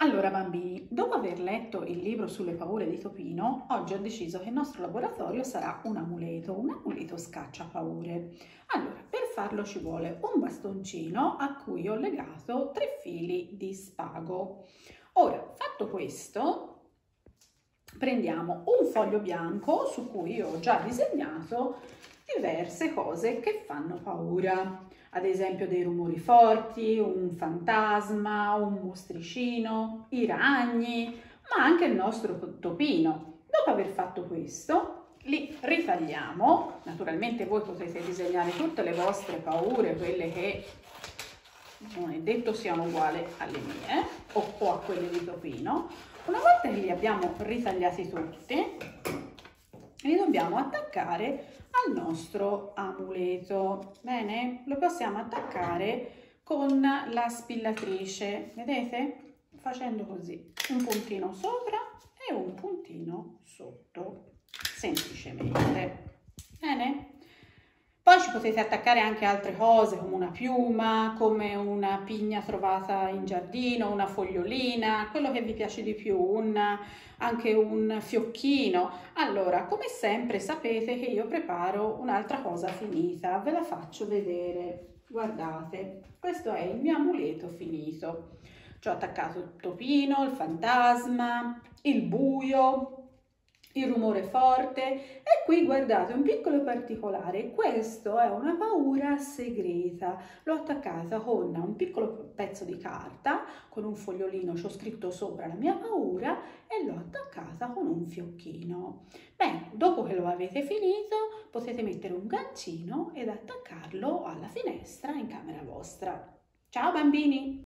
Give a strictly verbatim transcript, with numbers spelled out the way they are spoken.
Allora bambini, dopo aver letto il libro sulle paure di Topino, oggi ho deciso che il nostro laboratorio sarà un amuleto, un amuleto scaccia paure. Allora, per farlo ci vuole un bastoncino a cui ho legato tre fili di spago. Ora, fatto questo, prendiamo un foglio bianco su cui ho già disegnato diverse cose che fanno paura. Ad esempio dei rumori forti, un fantasma, un mostricino, i ragni, ma anche il nostro topino. Dopo aver fatto questo, li ritagliamo. Naturalmente voi potete disegnare tutte le vostre paure, quelle che non è detto siano uguali alle mie o, o a quelle di Topino. Una volta che li abbiamo ritagliati tutti, li dobbiamo attaccare al nostro amuleto. Bene, lo possiamo attaccare con la spillatrice, vedete? Facendo così, un puntino sopra e un puntino sotto, semplicemente. Bene? Poi ci potete attaccare anche altre cose come una piuma, come una pigna trovata in giardino, una fogliolina, quello che vi piace di più, un, anche un fiocchino. Allora, come sempre sapete che io preparo un'altra cosa finita, ve la faccio vedere. Guardate, questo è il mio amuleto finito. Ci ho attaccato il topino, il fantasma, il buio, il rumore forte e qui guardate un piccolo particolare, questo è una paura segreta, l'ho attaccata con un piccolo pezzo di carta, con un fogliolino ci ho scritto sopra la mia paura e l'ho attaccata con un fiocchino. Bene, dopo che lo avete finito potete mettere un gancino ed attaccarlo alla finestra in camera vostra. Ciao bambini!